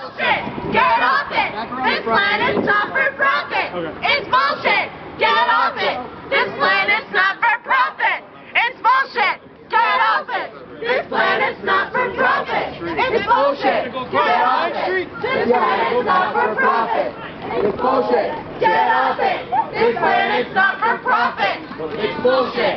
bullshit! Get off it! This planet's not for profit! It's bullshit! Get off it! This planet's not for profit! It's bullshit! Get off it! This planet's not for profit! It's bullshit! Get off it! This planet's not for profit! It's bullshit! Get off it! This planet's not for profit! It's bullshit!